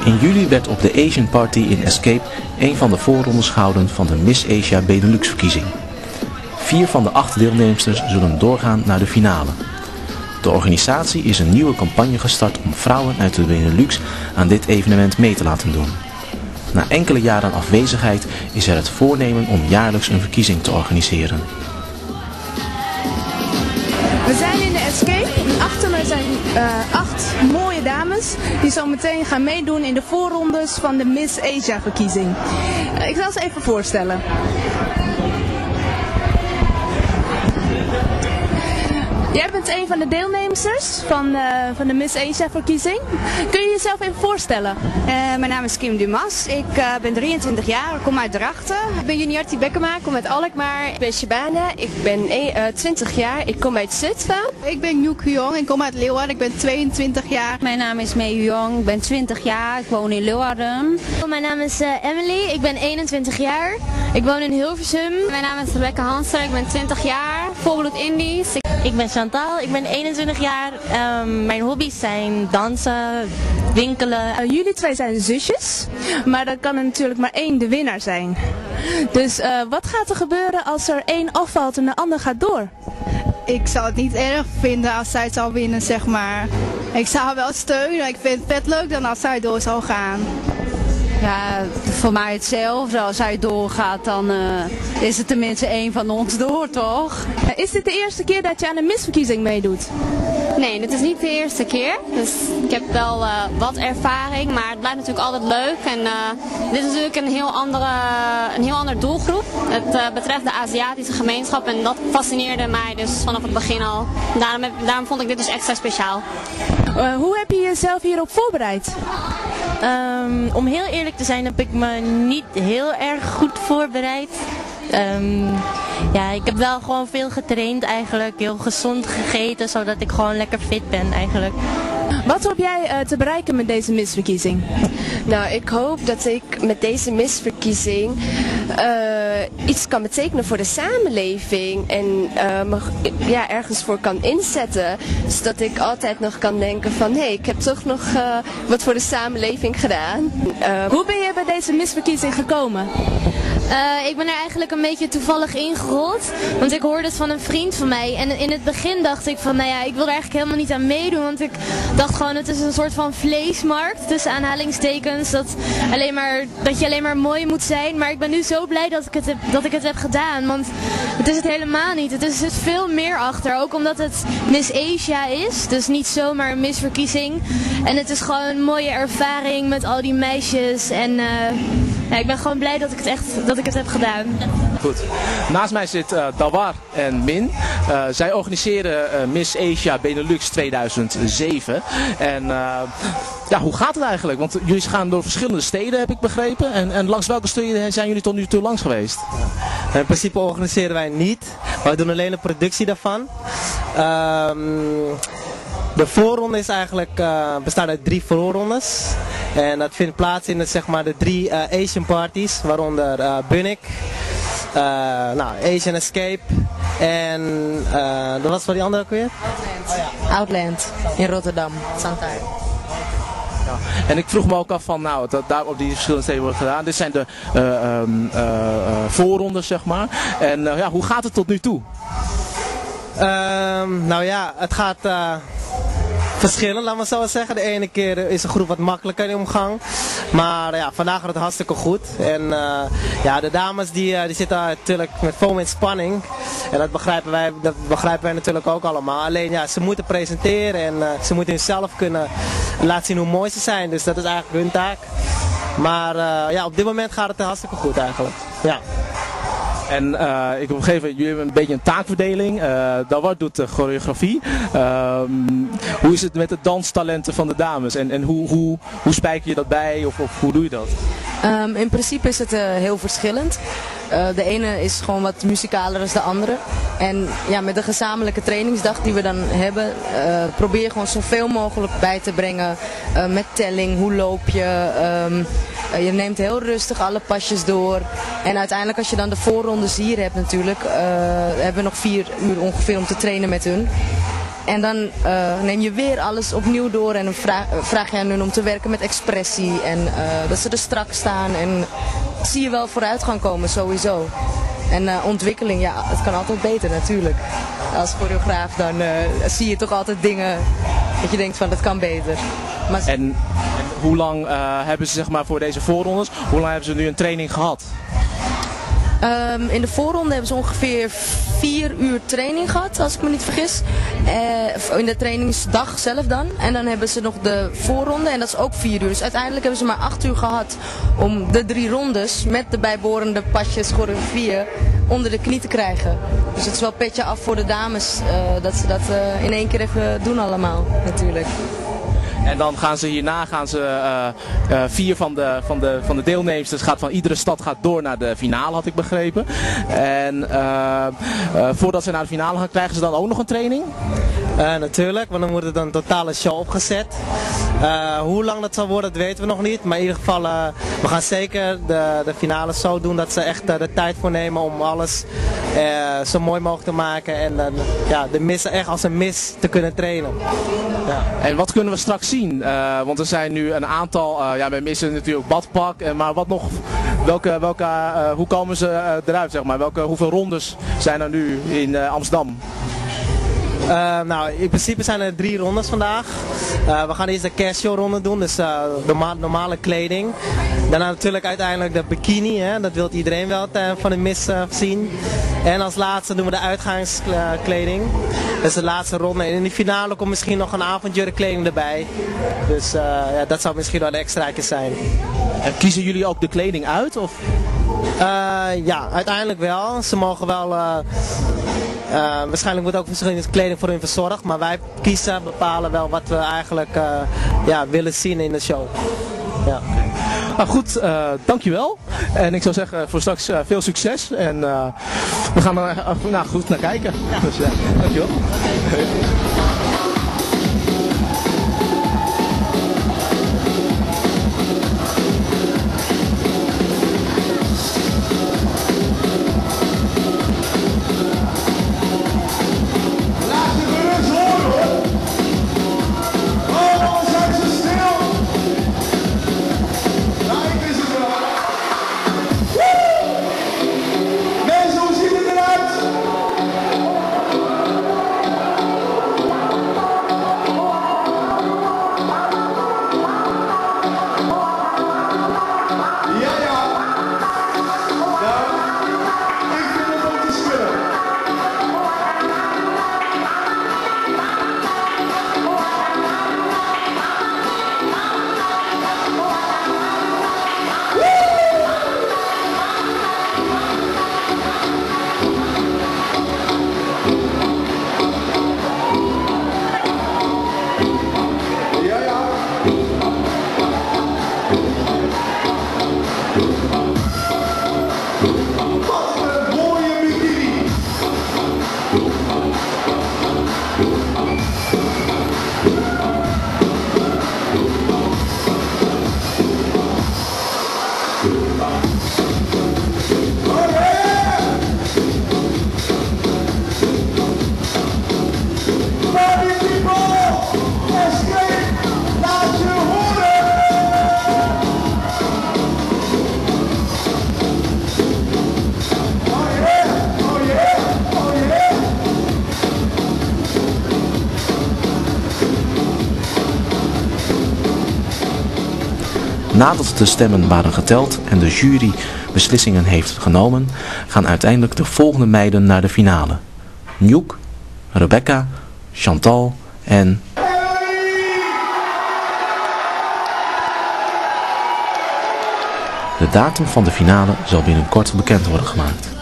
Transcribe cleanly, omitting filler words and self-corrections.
In juli werd op de Asian Party in Escape een van de voorrondes gehouden van de Miss Asia Benelux verkiezing. 4 van de 8 deelnemsters zullen doorgaan naar de finale. De organisatie is een nieuwe campagne gestart om vrouwen uit de Benelux aan dit evenement mee te laten doen. Na enkele jaren afwezigheid is er het voornemen om jaarlijks een verkiezing te organiseren. We zijn in de Escape. Achter mij zijn 8 mooie dames die zo meteen gaan meedoen in de voorrondes van de Miss Asia verkiezing. Ik zal ze even voorstellen. Jij bent een van de deelnemsters van de Miss Asia verkiezing. Kun je jezelf even voorstellen? Mijn naam is Kim Dumas. Ik ben 23 jaar, ik kom uit Drachten. Ik ben Juniarty Bekkema, ik kom uit Alkmaar. Ik ben Shabana, ik ben 20 jaar, ik kom uit Zutphen. Ik ben Njoek Huyong, ik kom uit Leeuwarden, ik ben 22 jaar. Mijn naam is Mei Huyong, ik ben 20 jaar, ik woon in Leeuwarden. Mijn naam is Emily, ik ben 21 jaar, ik woon in Hilversum. Mijn naam is Rebecca Hanser, ik ben 20 jaar, volbloed Indisch. Ik ben Chantal, ik ben 21 jaar. Mijn hobby's zijn dansen, winkelen. Jullie 2 zijn zusjes, maar er kan er natuurlijk maar 1 de winnaar zijn. Dus wat gaat er gebeuren als er 1 afvalt en de ander gaat door? Ik zou het niet erg vinden als zij zou winnen, zeg maar. Ik zou haar wel steunen, ik vind het vet leuk dan als zij door zou gaan. Ja, voor mij hetzelfde. Als hij doorgaat, dan is het tenminste 1 van ons door, toch? Is dit de eerste keer dat je aan een misverkiezing meedoet? Nee, dit is niet de eerste keer. Dus ik heb wel wat ervaring, maar het blijft natuurlijk altijd leuk. En dit is natuurlijk een heel andere doelgroep. Het betreft de Aziatische gemeenschap en dat fascineerde mij dus vanaf het begin al. Daarom vond ik dit dus extra speciaal. Hoe heb je jezelf hierop voorbereid? Om heel eerlijk te zijn heb ik me niet heel erg goed voorbereid. Ja, ik heb wel gewoon veel getraind eigenlijk, heel gezond gegeten, zodat ik gewoon lekker fit ben eigenlijk. Wat hoop jij te bereiken met deze misverkiezing? Nou, ik hoop dat ik met deze misverkiezing iets kan betekenen voor de samenleving en me ergens voor kan inzetten. Zodat ik altijd nog kan denken van hé, ik heb toch nog wat voor de samenleving gedaan. Hoe ben je bij deze misverkiezing gekomen? Ik ben er eigenlijk een beetje toevallig ingerold, want ik hoorde het van een vriend van mij en in het begin dacht ik van nou ja, ik wil er eigenlijk helemaal niet aan meedoen, want ik dacht gewoon het is een soort van vleesmarkt tussen aanhalingstekens, dat je alleen maar mooi moet zijn, maar ik ben nu zo blij dat ik het heb gedaan, want het is het helemaal niet, er zit veel meer achter, ook omdat het Miss Asia is, dus niet zomaar een misverkiezing en het is gewoon een mooie ervaring met al die meisjes en ja, ik ben gewoon blij dat ik het heb gedaan. Goed. Naast mij zit Dawar en Min. Zij organiseren Miss Asia Benelux 2007. En ja, hoe gaat het eigenlijk? Want jullie gaan door verschillende steden, heb ik begrepen. En langs welke steden zijn jullie tot nu toe langs geweest? In principe organiseren wij niet. Wij doen alleen de productie daarvan. De voorronde is eigenlijk, bestaat uit 3 voorrondes. En dat vindt plaats in zeg maar, de 3 Asian parties, waaronder Bunnik, Asian Escape en dat was voor die andere ook weer? Outland in Rotterdam, Santaar. Ja. En ik vroeg me ook af van, nou, dat daar op die verschillende steden wordt gedaan. Dit zijn de voorrondes, zeg maar. En ja, hoe gaat het tot nu toe? Nou ja, het gaat verschillen, laten we zo zeggen. De ene keer is een groep wat makkelijker in omgang. Maar ja, vandaag gaat het hartstikke goed. En ja, de dames die zitten natuurlijk met vol met spanning. En dat begrijpen wij natuurlijk ook allemaal. Alleen ja, ze moeten presenteren en ze moeten hunzelf kunnen laten zien hoe mooi ze zijn. Dus dat is eigenlijk hun taak. Maar ja, op dit moment gaat het hartstikke goed eigenlijk. Ja. En ik heb gegeven, jullie hebben een beetje een taakverdeling. Dawar doet de choreografie. Hoe is het met de danstalenten van de dames? En hoe spijker je dat bij? Of hoe doe je dat? In principe is het heel verschillend. De ene is gewoon wat muzikaler dan de andere. En ja, met de gezamenlijke trainingsdag die we dan hebben, probeer je gewoon zoveel mogelijk bij te brengen. Met telling, hoe loop je? Je neemt heel rustig alle pasjes door. En uiteindelijk als je dan de voorrondes hier hebt natuurlijk, hebben we nog 4 uur ongeveer om te trainen met hun. En dan neem je weer alles opnieuw door en dan vraag je aan hun om te werken met expressie. En dat ze er strak staan en zie je wel vooruitgang komen sowieso. En ontwikkeling, ja, het kan altijd beter natuurlijk. Als choreograaf dan zie je toch altijd dingen dat je denkt van dat kan beter. Maar... En hoe lang hebben ze zeg maar voor deze voorrondes, hoe lang hebben ze nu een training gehad? In de voorronde hebben ze ongeveer 4 uur training gehad, als ik me niet vergis. In de trainingsdag zelf dan. En dan hebben ze nog de voorronde en dat is ook 4 uur. Dus uiteindelijk hebben ze maar 8 uur gehad om de 3 rondes met de bijbehorende pasjes, choreografieën onder de knie te krijgen. Dus het is wel petje af voor de dames dat ze dat in één keer even doen allemaal natuurlijk. En dan gaan ze hierna 4 van de deelnemers gaat van iedere stad gaat door naar de finale, had ik begrepen. En voordat ze naar de finale gaan, krijgen ze dan ook nog een training? Natuurlijk, want dan wordt er dan een totale show opgezet. Hoe lang dat zal worden, dat weten we nog niet. Maar in ieder geval, we gaan zeker de finale zo doen dat ze echt de tijd voor nemen om alles zo mooi mogelijk te maken. En de miss echt als een miss te kunnen trainen. Ja. En wat kunnen we straks zien? Want er zijn nu een aantal, we missen natuurlijk badpak. Maar wat nog, hoe komen ze eruit, zeg maar? Hoeveel rondes zijn er nu in Amsterdam? In principe zijn er 3 rondes vandaag. We gaan eerst de casual ronde doen, dus normale kleding. Daarna natuurlijk uiteindelijk de bikini, hè? Dat wil iedereen wel van de miss zien. En als laatste doen we de uitgangskleding. Dat is de laatste ronde. En in de finale komt misschien nog een avondjurkkleding erbij. Dus dat zou misschien wel een extraatje zijn. En kiezen jullie ook de kleding uit? Of? Ja, uiteindelijk wel. Ze mogen wel... waarschijnlijk wordt ook verschillende kleding voor hun verzorgd, maar wij bepalen wel wat we eigenlijk willen zien in de show. Ja. Nou goed, dankjewel. En ik zou zeggen voor straks veel succes. En we gaan er goed naar kijken. Ja. Dus, dankjewel. Nadat de stemmen waren geteld en de jury beslissingen heeft genomen, gaan uiteindelijk de volgende meiden naar de finale. Njoek, Rebecca, Chantal en... De datum van de finale zal binnenkort bekend worden gemaakt.